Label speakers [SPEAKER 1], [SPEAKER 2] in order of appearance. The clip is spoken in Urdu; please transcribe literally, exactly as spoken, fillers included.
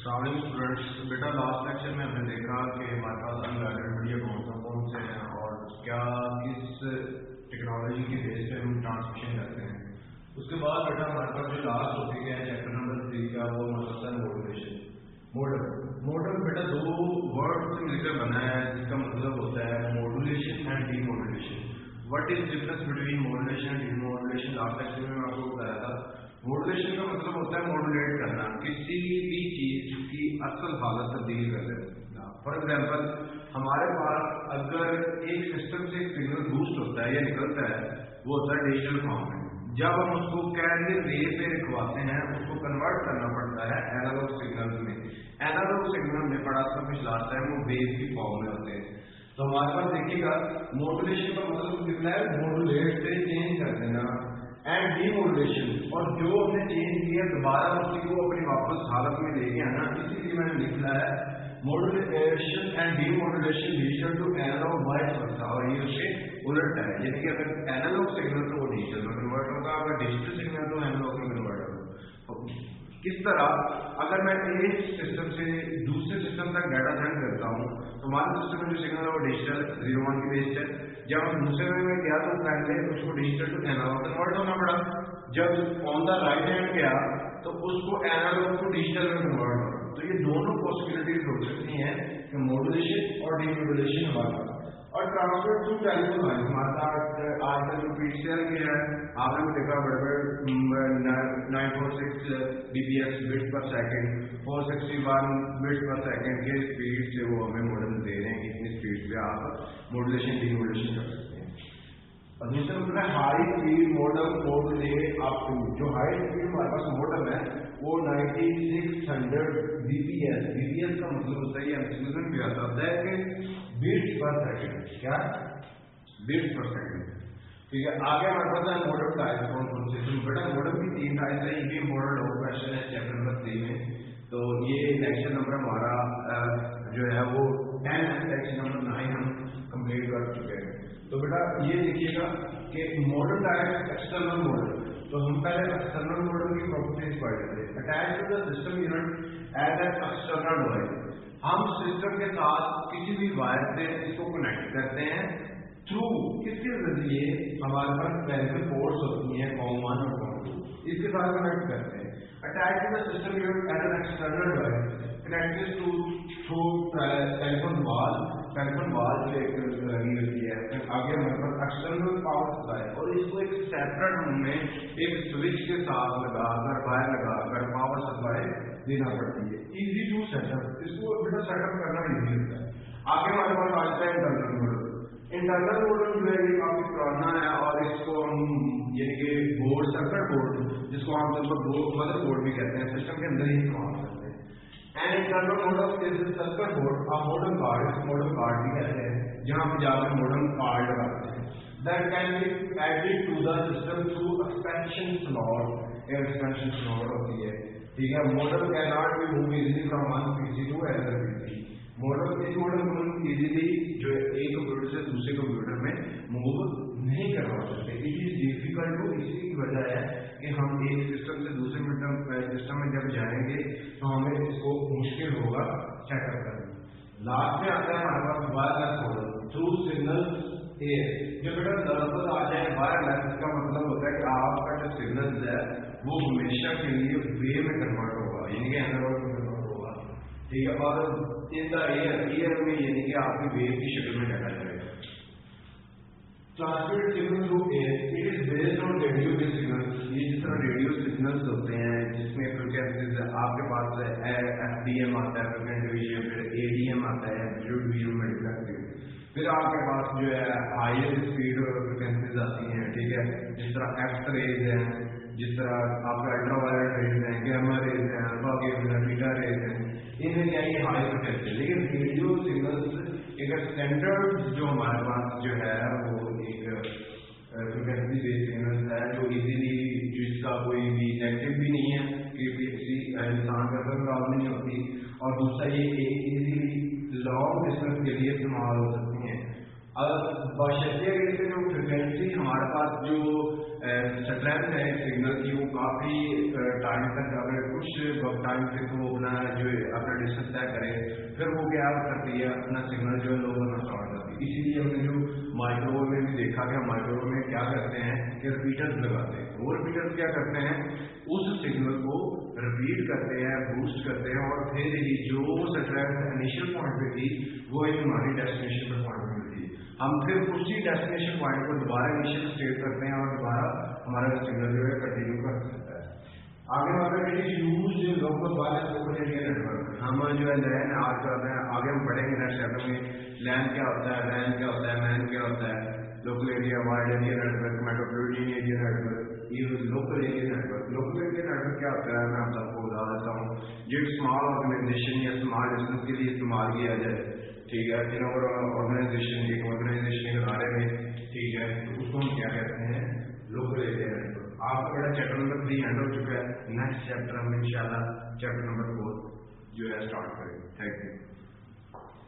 [SPEAKER 1] السلام علیکم اسٹوڈینٹس. بیٹا لاسٹ لیکچر میں ہم نے دیکھا کہ ہمارے پاس انگائیڈڈ میڈیا کون سا کون سے ہیں اور کیا کس ٹیکنالوجی کی بیس پہ ہم ٹرانسمیشن کرتے ہیں. اس کے بعد بیٹا ہمارے پاس جو لاسٹ ٹاپک ہے چیپٹر نمبر تھری کا وہ مسلسل ماڈولیشن. ماڈل ماڈل بیٹا دو ورڈ سے مل کر بنا ہے جس کا مطلب ہوتا ہے modulation and demodulation. What is difference between modulation and demodulation? Last lecture میں آپ کو بتایا تھا. ماڈولیشن کا مطلب ہوتا ہے ماڈولیٹ کرنا کسی بھی چیز کی اصل حالت تبدیل کر دینا. فار ایگزامپل ہمارے پاس اگر ایک سسٹم سے ایک سگنل بوسٹ ہوتا ہے یا نکلتا ہے وہ ہوتا ہے ڈیجیٹل فارم میں. جب ہم اس کو کیریئر ویو پہ رکھواتے ہیں اس کو کنورٹ کرنا پڑتا ہے اینالوگ سگنل میں. اینالوگ سگنل میں پڑا سب کچھ لاتا ہے وہ ویو کی فارم میں ہوتے ہیں. تو ہمارے پاس دیکھیے گا ماڈولیشن کا مطلب کتنا ہے ماڈولیٹ سے چینج کر دینا اینڈ ڈی ماڈولیشن اور جو ہم نے چینج کیا دوبارہ اسی کو اپنی واپس حالت میں لے کے آنا. اسی لیے میں نے لکھا ہے modulation and demodulation digital to analog vice versa. اور یہ اس کے الٹ ہے یعنی کہ اگر اینالوگ سگنل تو وہ ڈیجیٹل میں کنورٹ ہوگا اگر ڈیجیٹل سگنل تو اینالوگ میں کنورٹ ہوگا. کس طرح اگر میں ایک سسٹم سے دوسرے سسٹم تک ڈیٹا سینڈ کرتا ہوں تو ہمارے سسٹم میں جو سگنل ہے وہ ڈیجیٹل زیرو ون کی بیسڈ ہے. جب ہم دوسرے میں گیا تو پہلے اس کو ڈیجیٹل ٹو اینالوگ کنورٹ ہونا پڑا. جب آن دا رائٹ ہینڈ گیا تو اس کو اینالوگ ٹو ڈیجیٹل میں کنورٹ ہونا. تو یہ دونوں پاسبلٹیز ہو سکتی ہیں کہ ماڈولیشن اور ڈی ماڈولیشن ہمارا اور ٹرانسفر ٹو ٹیلیفون لائن ہمارے ساتھ آج کل جو پیٹ سے کیا ہے آپ نے دیکھا بڑے بڑے nine four six B P S bit per second four sixty one bit per second کے اسپیڈ سے وہ ہمیں ماڈل دے رہے ہیں کہ اتنی اسپیڈ پہ آپ ماڈولیشن ڈی ماڈولیشن کر سکتے ہیں. اور دوسرا مطلب ہے ہائی اسپیڈ ماڈل ماڈل اے آپ جو ہائی اسپیڈ ہمارے پاس ماڈل ہے وہ ninety six hundred B P S B P S کا مطلب ہوتا ہے یہ بھی آتا ہے کہ بیٹس پر سیکنڈ. کیا بیٹس پر سیکنڈ. ٹھیک ہے. آگے ہمارے پاس ہے ماڈل ٹائپ کون کون سے. بیٹا ماڈل بھی تین ٹائپ ہے. یہ ماڈل لو کوشچن ہے چیپٹر نمبر تھری میں. تو یہ لیکچر نمبر ہمارا جو ہے وہ ٹین ہے. لیکچر نمبر نائن ہم کمپلیٹ کر چکے ہیں. تو بیٹا یہ دیکھیے گا کہ ماڈل ٹائپ ایکسٹرنل ماڈل. تو ہم پہلے ایکسٹرنل ماڈل کی پراپرٹیز پڑھ لیتے ہیں. Attach to the system unit as an external device. ہم سسٹم کے ساتھ کسی بھی وائر سے اس کو کنیکٹ کرتے ہیں تھرو کس کے ذریعے ہمارے پاس پیرنٹل پورٹس ہوتی ہیں فارم ون اور فارم ٹو اس کے ساتھ کنیکٹ کرتے ہیں. Attach to the system unit as an external device connected to through telephone wall. Telephone wall جو ایک لگی ہوتی ہے. آگے ہمارے پاس ایکسٹرنل پاور سپلائی اور اس کو ایک سیپریٹ روم میں ایک سوئچ کے ساتھ لگا کر وائر لگا کر پاور سپلائی دینا پڑتی ہے. Easy to set up. اس کو بیٹا سیٹ اپ کرنا ایزی ہوتا ہے. آگے ہمارے پاس آتا ہے انٹرنل ماڈل. انٹرنل ماڈل جو ہے یہ کافی پرانا ہے اور اس کو ہم یعنی کہ بورڈ سرکٹ بورڈ جس کو ہم مدر بورڈ بھی کہتے ہیں سسٹم کے اندر ہی استعمال کرتے ہیں. And internal model is circuit board اور ماڈل کارڈ ماڈل کارڈ بھی کہتے ہیں جہاں ہم جا کر ماڈل کارڈ لگاتے ہیں. That can be added to the system through expansion slot. Expansion slot ہوتی ہے. ٹھیک ہے. Model cannot be moved easily from one P C to another P C. Model اس ماڈل کو ہم ایزیلی جو ایک کمپیوٹر سے دوسرے کمپیوٹر میں موو نہیں کروا سکتے. It is difficult to. اسی کی وجہ ہے کہ ہم ایک سسٹم سے دوسرے سسٹم میں جب جائیں گے تو ہمیں اس کو مشکل ہوگا سیٹ اپ کرنا. لاسٹ میں آتا ہے ہمارے پاس wireless model through signal air. جب بیٹا لفظ آ جائے وائرلیس اس کا مطلب ہوتا ہے کہ آپ کا جو سگنل ہے وہ ہمیشہ کے لیے ویو میں کنورٹ ہوگا یعنی کہ اینالوگ میں کنورٹ ہوگا. ٹھیک ہے. اور ان دا ایئر ایئر میں یعنی کہ آپ کی ویو کی شکل میں ڈاٹا جائے گا. Transmit signal through air it is based on radio کے سگنل. یہ جس طرح ریڈیو سگنلس ہوتے ہیں جس میں فریکوینسیز آپ کے پاس ایف ڈی ایم آتا ہے فریکوینٹ ڈویژن پھر اے ڈی ایم آتا ہے ایمپلیٹیوڈ ڈویژن ملٹیپلیکس پھر آپ کے پاس جو ہے ہائر اسپیڈ فریکوینسیز آتی ہیں. ٹھیک ہے. جس طرح ایکس ریز ہیں جس طرح آپ کا الٹرا وائلٹ ریز ہیں گیما ریز ہیں الفا ویوز ہیں بیٹا ریز ہیں ان میں کیا یہ ہائی فریکوینسی. لیکن ریڈیو سگنلس ایک اسٹینڈرڈ جو ہمارے پاس جو ہے وہ ایک فریکوینسی بیس سگنلس ہے جو ایزیلی جس کا کوئی بھی نیگیٹو بھی نہیں ہے کہ کسی انسان کا کوئی پرابلم نہیں ہوتی اور دوسرا یہ ایزیلی لانگ ڈسٹینس کے لیے استعمال ہو سکتی ہیں. باشرطیہ کہ جو فریکوینسی ہمارے پاس جو اسٹرینتھ ہے سگنل کی وہ کافی ٹائم تک اگر کچھ وقت ٹائم تک وہ اپنا جو اپنا ڈسٹینس طے کرے پھر وہ کیا کرتی ہے اپنا سگنل جو ہے لو کرنا اسٹارٹ کرتی ہے. اسی لیے ہم نے جو مائکرو ویو میں بھی دیکھا کہ مائکرو ویو میں کیا کرتے ہیں کہ ریپیٹرز لگاتے ہیں. وہ ریپیٹرز کیا کرتے ہیں اس سگنل کو ریپیٹ کرتے ہیں بوسٹ کرتے ہیں اور پھر ہی جو اسٹرینتھ انیشیل پوائنٹ پہ تھی وہ ہی ہماری ڈیسٹینیشن پہ پوائنٹ پہ ملتی ہے. ہم پھر اسی ڈیسٹینیشن پوائنٹ کو دوبارہ انیشیل اسٹیٹ کرتے ہیں اور دوبارہ ہمارا سگنل جو ہے کنٹینیو کر سکتا ہے. آگے اگر use local wireless local area network ہم جو ہے لین آج کر رہے ہیں آگے ہم پڑھیں گے نیکسٹ چیپٹر میں لین کیا ہوتا ہے وین کیا ہوتا ہے مین کیا ہوتا ہے local area wide area network metropolitan area network یہ local area network. Local area network کیا ہوتا ہے میں آپ سب کو بتا دیتا ہوں. جو ایک اسمال آرگنائزیشن یا اسمال بزنس کے لیے استعمال کیا جائے ٹھیک ہے ان اور آرگنائزیشن ایک آرگنائزیشن کے بارے میں ٹھیک ہے تو اس کو ہم کیا کہتے ہیں لوکل ایریا نیٹورک. آپ کا بڑا چیپٹر نمبر تھری اینڈ ہو چکا ہے. نیکسٹ چیپٹر ہم ان شاء اللہ چیپٹر نمبر فور جو ہے اسٹارٹ کریں گے. Thank you.